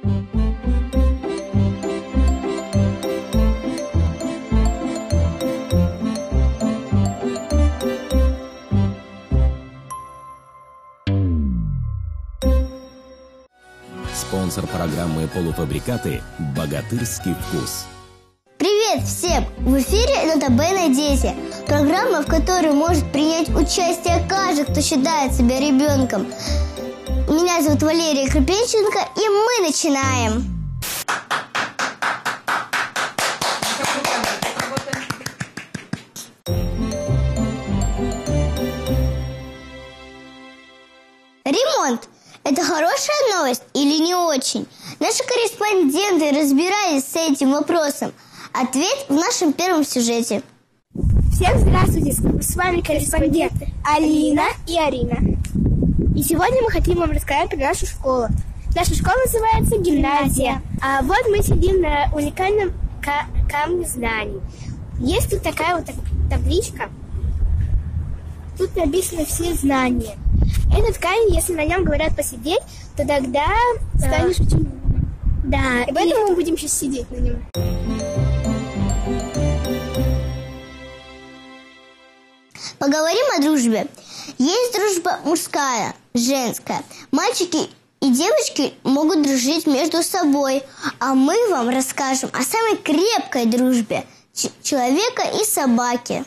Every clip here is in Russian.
Спонсор программы «Полуфабрикаты» «Богатырский вкус». Привет всем! В эфире «Нотабene Дети». Программа, в которой может принять участие каждый, кто считает себя ребенком. Меня зовут Валерия Крапенченко, и мы начинаем. Ремонт – это хорошая новость или не очень? Наши корреспонденты разбирались с этим вопросом. Ответ в нашем первом сюжете. Всем здравствуйте! С вами корреспонденты Алина и Арина. И сегодня мы хотим вам рассказать про нашу школу. Наша школа называется гимназия. А вот мы сидим на уникальном камне знаний. Есть тут такая вот табличка. Тут написаны все знания. Этот камень, если на нем говорят посидеть, то тогда станешь очень умным. Да. И поэтому мы будем сейчас сидеть на нем. Поговорим о дружбе. Есть дружба мужская, женская. Мальчики и девочки могут дружить между собой. А мы вам расскажем о самой крепкой дружбе человека и собаки.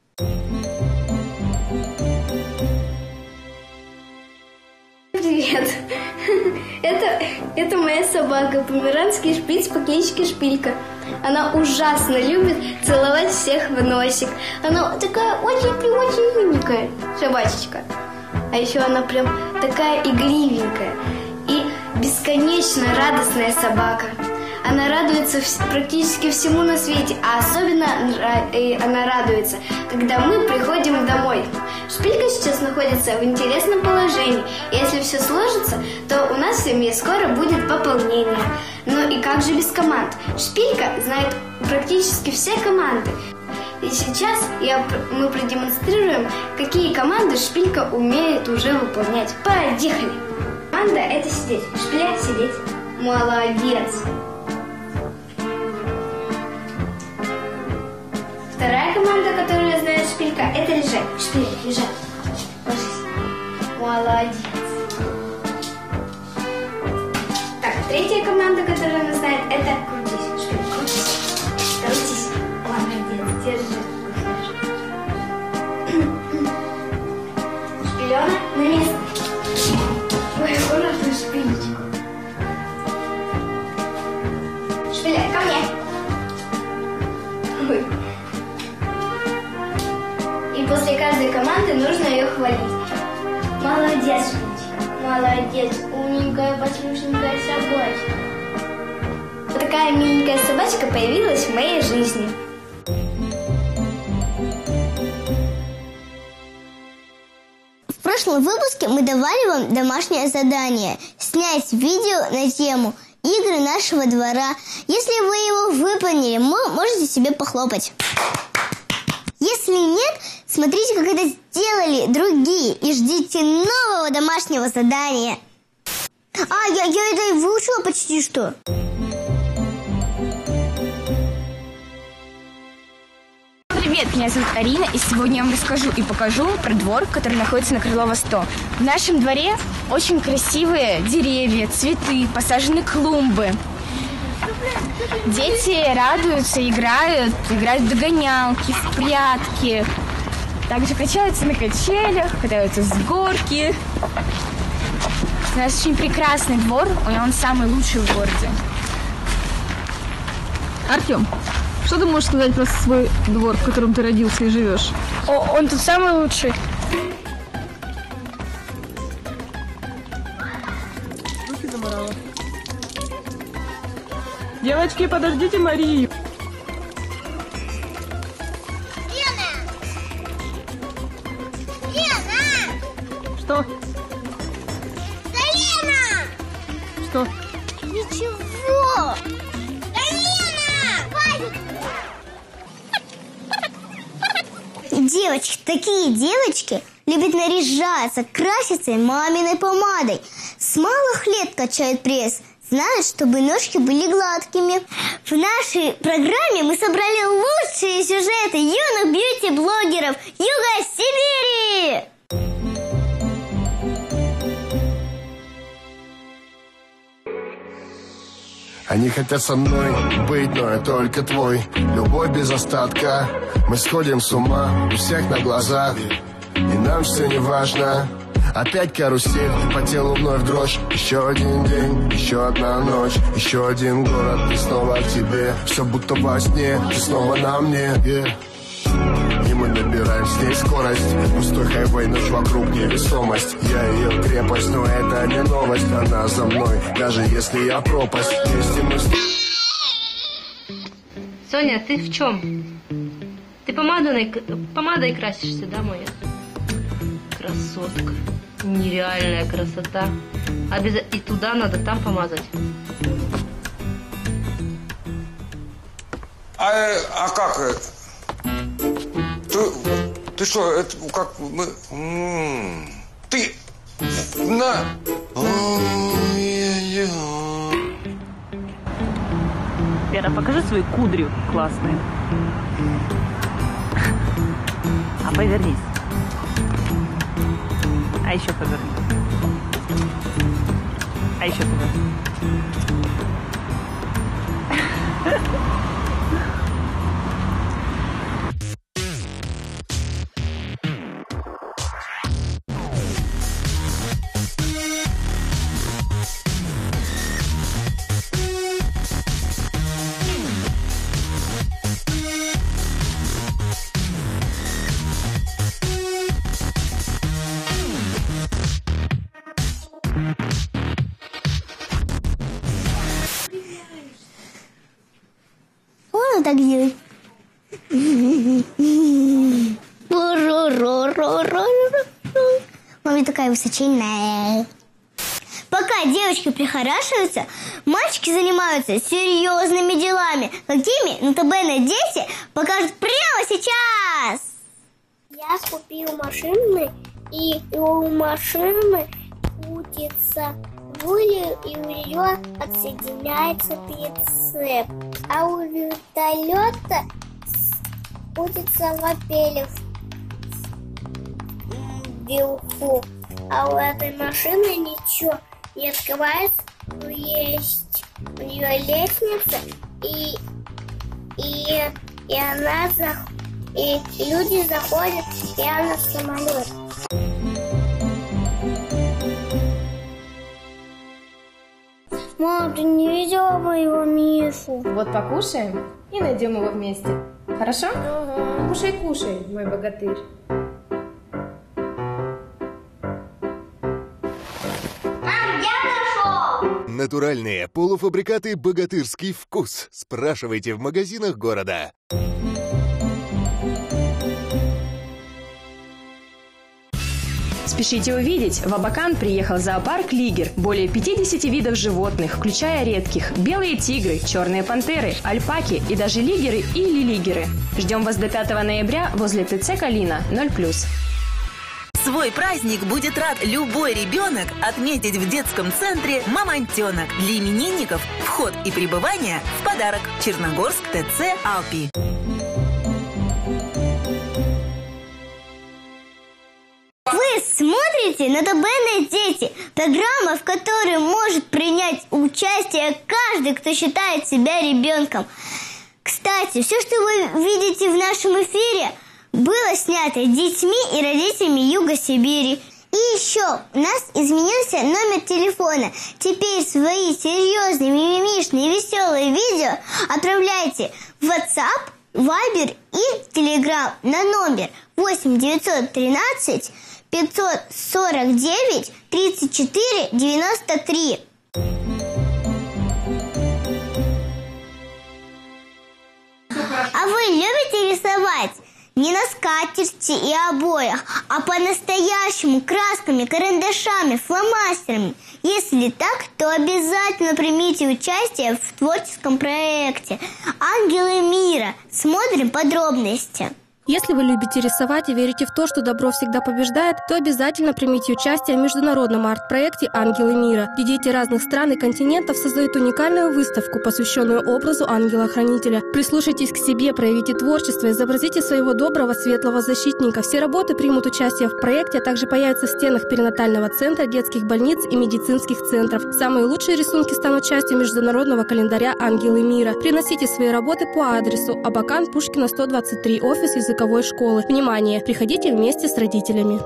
Привет! Это моя собака, померанский шпиц по кличке Шпилька. Она ужасно любит целовать всех в носик. Она такая очень-очень миленькая собачечка. А еще она прям такая игривенькая и бесконечно радостная собака. Она радуется практически всему на свете, а особенно она радуется, когда мы приходим домой. Шпилька сейчас находится в интересном положении. Если все сложится, то у нас в семье скоро будет пополнение. Ну и как же без команд? Шпилька знает практически все команды. И сейчас мы продемонстрируем, какие команды Шпилька умеет уже выполнять. Поехали! Команда – это сидеть. Шпиля – сидеть. Молодец! Вторая команда, которую знает Шпилька, это лежать. Шпилька, лежать. Ложись. Молодец. Так, третья команда, которую она знает, это крутись. Шпилька, крутись. Крутись. Молодец, держи. Шпилена на место. Ой, аккуратно, Шпилечку. Шпиля, ко мне. Ой. И после каждой команды нужно ее хвалить. Молодец, Шпилечка. Молодец, умненькая, послушненькая собачка. Вот такая миленькая собачка появилась в моей жизни. В прошлом выпуске мы давали вам домашнее задание – снять видео на тему «Игры нашего двора». Если вы его выполнили, можете себе похлопать. Если нет, смотрите, как это сделали другие, и ждите нового домашнего задания. Я это и выучила почти что. Привет, меня зовут Арина, и сегодня я вам расскажу и покажу про двор, который находится на Крылова 100. В нашем дворе очень красивые деревья, цветы, посажены клумбы. Дети радуются, играют в догонялки, в прятки. Также качаются на качелях, катаются с горки. У нас очень прекрасный двор, он самый лучший в городе. Артем, что ты можешь сказать про свой двор, в котором ты родился и живешь? Он тут самый лучший. Руки заморала. Девочки, подождите Марию. Лена! Что? Да Лена! Что? Ничего! Да Лена! Девочки, такие девочки любят наряжаться, краситься маминой помадой. С С малых лет качают пресс, знают, чтобы ножки были гладкими. В нашей программе мы собрали лучшие сюжеты юных бьюти-блогеров Юга Сибири. Они хотят со мной быть, но я только твой. Любовь без остатка, мы сходим с ума у всех на глазах, и нам все не важно. Опять карусель, по телу вновь дрожь. Еще один день, еще одна ночь, еще один город, и снова к тебе. Все будто во сне, ты снова на мне, И мы набираем с ней скорость. Пустой хайвей, ночь вокруг, невесомость. Я ее крепость, но это не новость. Она за мной, даже если я пропасть. Вместе мы... Соня, ты в чем? Ты помадой красишься, да, моя? Красотка. Нереальная красота. И туда надо там помазать. А как? Ты что, это как мы... Ты... На... Вера, покажи свои кудри классные. А повернись. А еще поверни. А еще поверни. Так делать. Мама такая высоченная. Пока девочки прихорашиваются, мальчики занимаются серьезными делами. Какими? На ТБ дети покажут прямо сейчас. Я купил машину, и у машины крутится руль, и у нее отсоединяется прицеп. А у вертолета крутится лапелев вверху. А у этой машины ничего не открывается. Есть у нее лестница, и она и люди заходят прямо в самолет. Мам, ты не видела моего Мишу? Вот покушаем и найдем его вместе. Хорошо? Ага. Кушай, кушай, мой богатырь. Мам, я нашел! Натуральные полуфабрикаты «Богатырский вкус». Спрашивайте в магазинах города. Спешите увидеть, в Абакан приехал зоопарк «Лигер». Более 50 видов животных, включая редких. Белые тигры, черные пантеры, альпаки и даже лигеры или лигеры. Ждем вас до 5 ноября возле ТЦ «Калина» 0+. Свой праздник будет рад любой ребенок отметить в детском центре «Мамонтенок». Для именинников вход и пребывание в подарок. Черногорск, ТЦ «Алпи». Вы смотрите на ТБ «Дети», программа, в которой может принять участие каждый, кто считает себя ребенком. Кстати, все, что вы видите в нашем эфире, было снято детьми и родителями Юга Сибири. И еще у нас изменился номер телефона. Теперь свои серьезные, мимимишные, веселые видео отправляйте в WhatsApp, Viber и Telegram на номер 8 913 549 34 93. А вы любите рисовать? Не на скатерти и обоях, а по-настоящему красками, карандашами, фломастерами. Если так, то обязательно примите участие в творческом проекте «Ангелы мира». Смотрим подробности. Если вы любите рисовать и верите в то, что добро всегда побеждает, то обязательно примите участие в международном арт-проекте «Ангелы мира», где дети разных стран и континентов создают уникальную выставку, посвященную образу ангела-хранителя. Прислушайтесь к себе, проявите творчество, изобразите своего доброго, светлого защитника. Все работы примут участие в проекте, а также появятся в стенах перинатального центра, детских больниц и медицинских центров. Самые лучшие рисунки станут частью международного календаря «Ангелы мира». Приносите свои работы по адресу Абакан, Пушкина, 123, офис языковой школы. Внимание! Приходите вместе с родителями.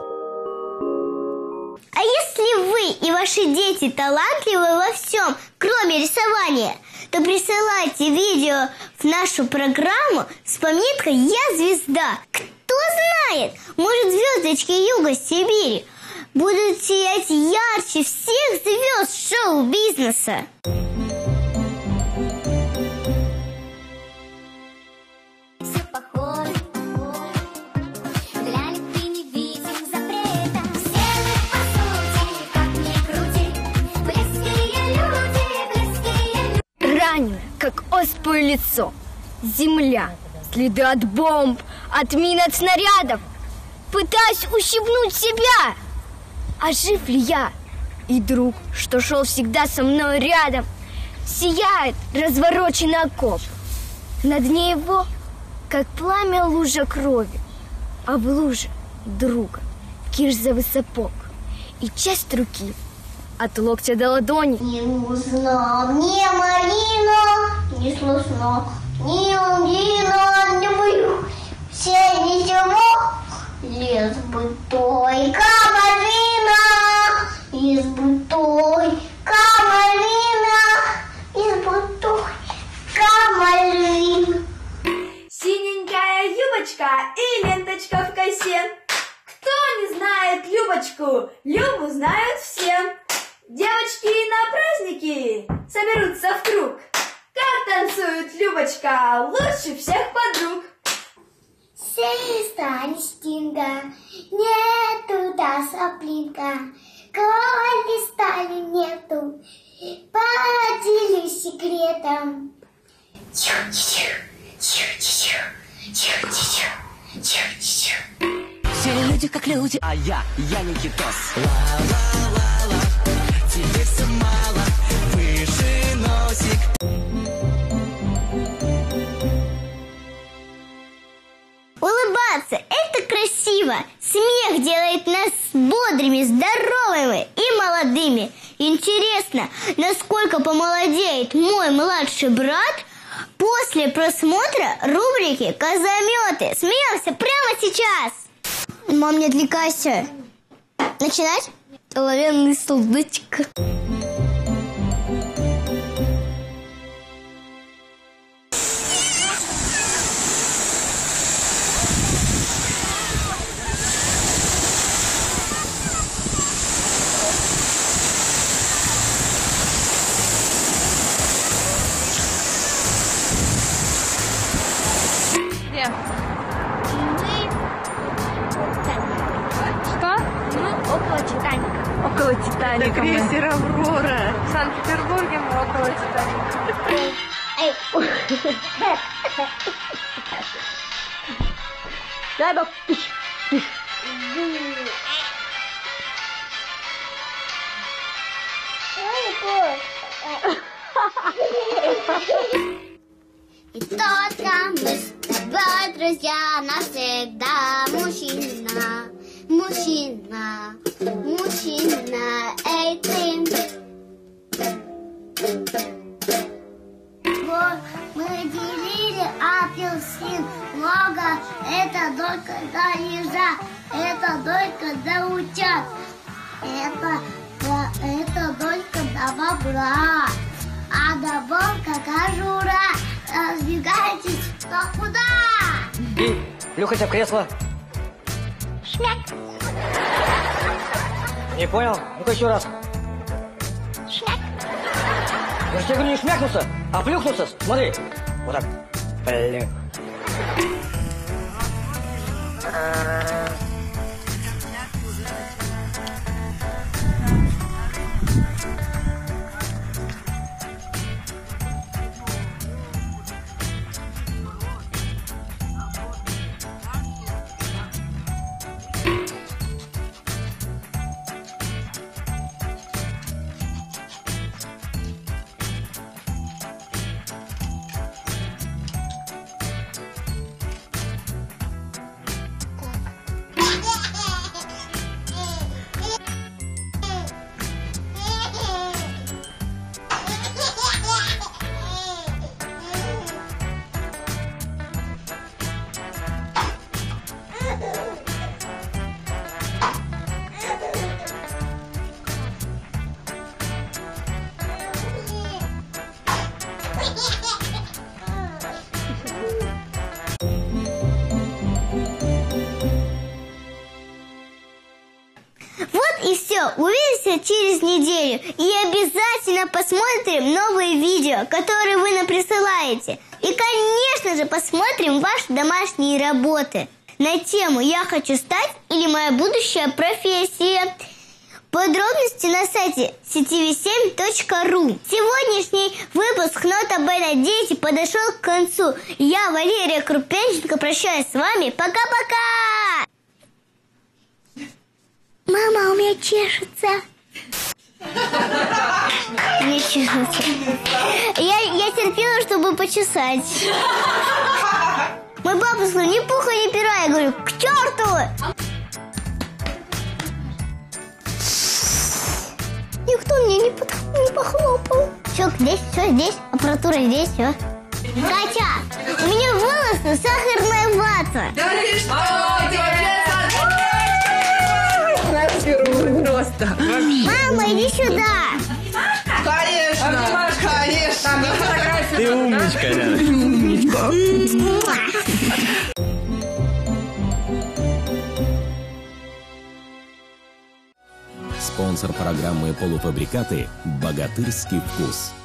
А если вы и ваши дети талантливы во всем, кроме рисования, то присылайте видео в нашу программу с пометкой «Я звезда». Кто знает, может, звездочки Юга Сибири будут сиять ярче всех звезд шоу-бизнеса. Раненое, как оспое лицо, земля, следы от бомб, от мин, от снарядов. Пытаюсь ущипнуть себя. А жив ли я? И друг, что шел всегда со мной рядом, сияет развороченный окоп. На дне его, как пламя, лужа крови, а в луже друга кирзовый сапог и часть руки от локтя до ладони. Не нужна мне малина, не слышно, ни лугина, не боюсь, все ничего. Лес бы только малина, лес бы только малина, лес бы только малина. Синенькая юбочка и ленточка в косе. Кто не знает Любочку? Любу знают все. Девочки на праздники соберутся в круг. Как танцует Любочка, лучше всех подруг. Сестра не стинга, нету да соплинка, коли стали нету, поделюсь секретом. Все люди как люди, а я Никитос. Ла-ла-ла-ла, тебе все мало, выше носик. Улыбаться – это красиво. Смех делает нас бодрыми, здоровыми и молодыми. Интересно, насколько помолодеет мой младший брат после просмотра рубрики «Козометы». Смеемся прямо сейчас. Мам, не отвлекайся. Начинать? Оловянный солдатик. Около Титаника. Крейсер «Аврора». В Санкт-Петербурге мы около Титаника. Дай бог. И только мы с тобой, друзья, навсегда. Мужчина, мужчина, мужчина, эй ты. Вот мы делили апельсин много. Это только до ежа, это только до утят. Это только до бобра. А до волка кожура. Разбегайтесь, кто куда? И плюхайся в кресло. Шмяк. Не понял? Ну-ка еще раз. Шмяк. Я же тебе говорю, не шмякнулся, а плюхнулся. Смотри. Вот так. Блин. Вот и все. Увидимся через неделю. И обязательно посмотрим новые видео, которые вы нам присылаете. И, конечно же, посмотрим ваши домашние работы на тему «Я хочу стать» или «Моя будущая профессия». Подробности на сайте ctv7.ru. Сегодняшний выпуск «Нота Б на Дети» подошел к концу. Я, Валерия Крупенченко, прощаюсь с вами. Пока-пока! Мама, у меня чешется. Не чешется. Я терпела, чтобы почесать. Мой папа сказал, ни пуха, ни пера. Я говорю, к черту! Никто мне не похлопал. Все здесь, аппаратура здесь, все. Катя, у меня волосы сахарная вата. Да ты что? Просто. Мама, иди сюда. Конечно, конечно. Ты умничка, Ляна. Спонсор программы «Полуфабрикаты» «Богатырский вкус».